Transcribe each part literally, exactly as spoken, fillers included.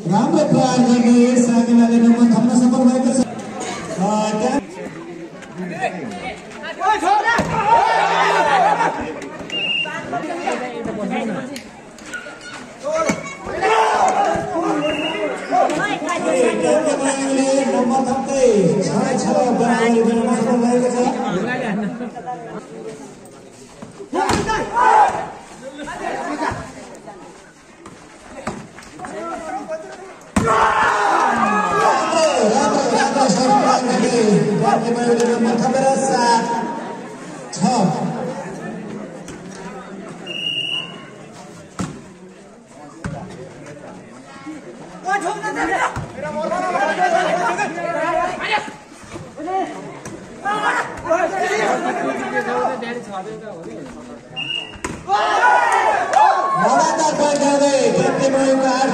राम्रो प्रहार गर्ने साकेलाले नम्बर थप्न सफल भएको छ। नम्बर थप्दै छ छ बराबरी गर्न सफल भएको छ। नम्बर थपेर सात छ लगातार पॉइंट आउँदै क्याप्टेन मयूरको आठ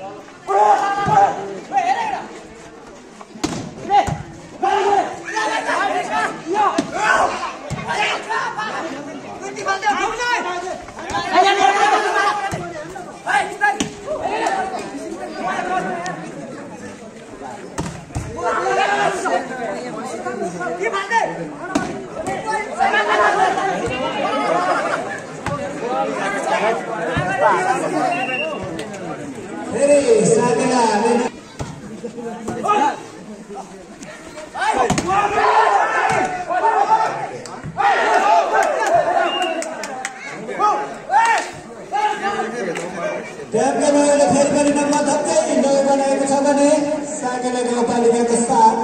फेरि साकेला ट्यापले फेरि पनि नम्बर थप्दै नौ बनाएको छ भने साकेला गाउँपालिकाको साथ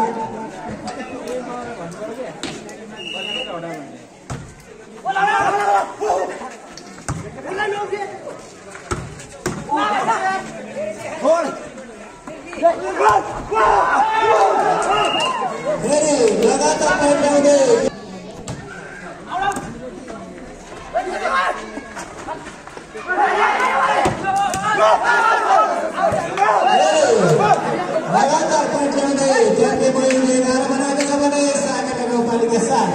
फेरि लगातार पॉइन्ट आउँदै लगातार पॉइन्ट ल्याउँदै ट्यापले मयूरले एघार बनाएको छ भने साकेला गाउँपालिका सात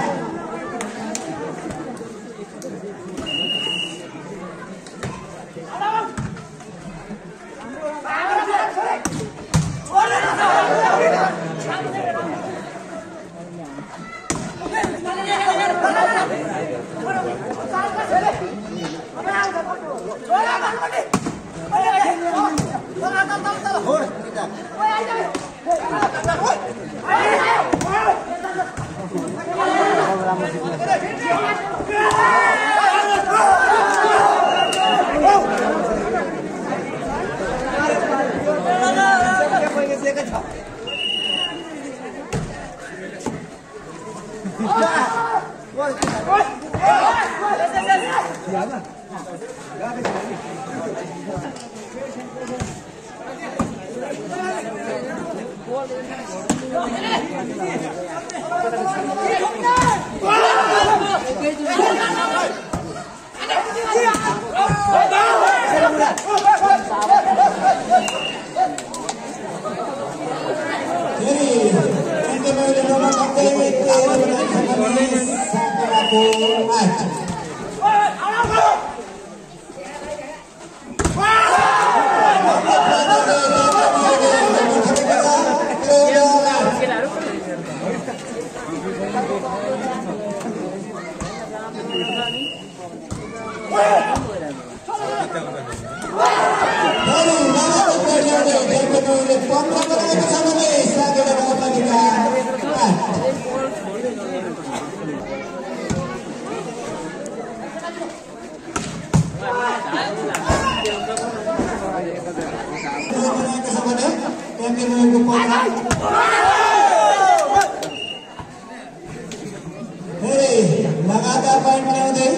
लगातार पॉइंट ल्याउँदै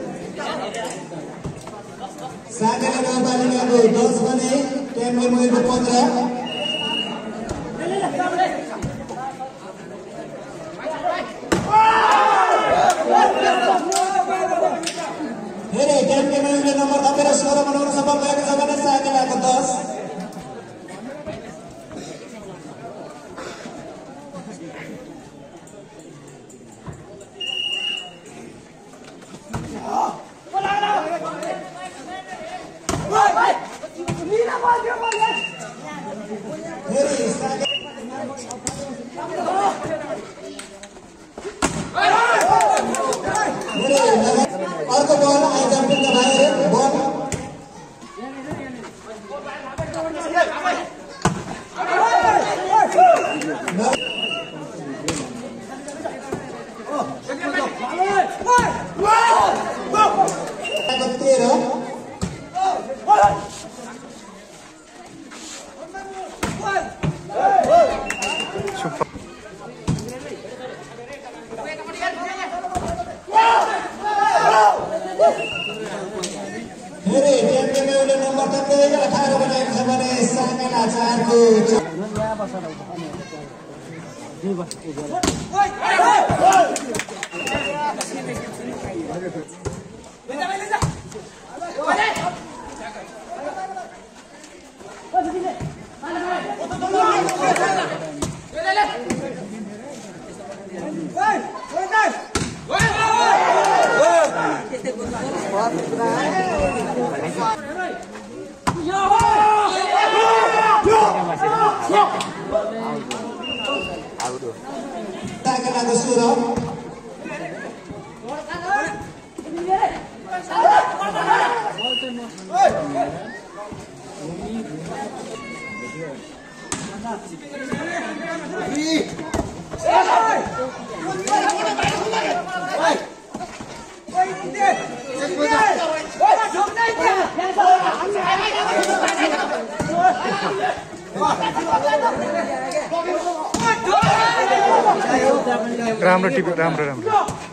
साकेला गाउँपालिकाको दस भने ट्याम्के मयूरको पन्ध्र फेरि ट्याम्के मयूरले नम्बर थपेर सोह्र बनाउन सफल भएको छ भने साकेलाको दस फेरि सागे अर्को बल आइजम्पिङका बाहिर बल तेह्र फेरि टेम्पेले नम्बर टक्कै अठार बनाएको छ भने सामेला चारको साकेलाको सुर राम्रो टिप्यो राम्रो राम्रो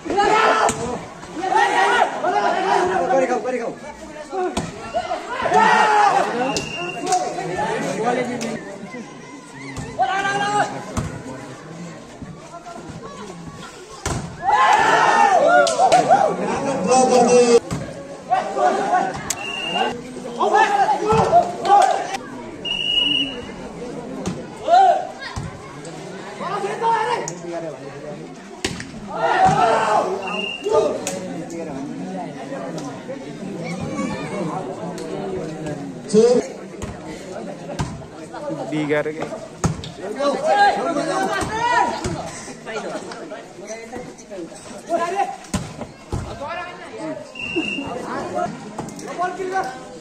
बिगार के Ball kill